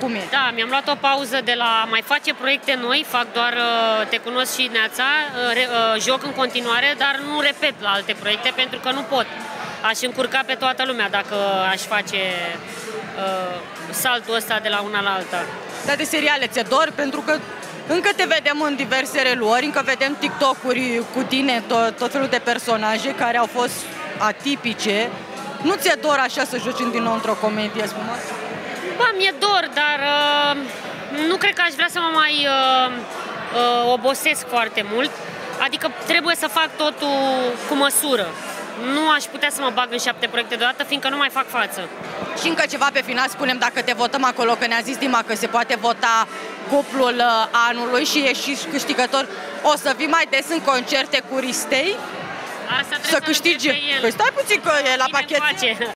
cum e? Da, mi-am luat o pauză de la mai face proiecte noi, fac doar Te cunosc și Neața, joc în continuare, dar nu repet la alte proiecte pentru că nu pot. Aș încurca pe toată lumea dacă aș face saltul ăsta de la una la alta. Dar de seriale ți-e dor? Pentru că încă te vedem în diverse reluări, încă vedem TikTok-uri cu tine, tot felul de personaje care au fost atipice. Nu ți-e dor așa să joci din nou într-o comedie spumoasă? Ba, mi-e dor, dar nu cred că aș vrea să mă mai obosesc foarte mult. Adică trebuie să fac totul cu măsură. Nu aș putea să mă bag în 7 proiecte deodată, fiindcă nu mai fac față. Și încă ceva pe final, spunem dacă te votăm acolo, că ne-a zis Dima că se poate vota cuplul anului și ești câștigător. O să vii mai des în concerte cu Ristei? Asta să câștigi. Păi stai puțin că e la pachet.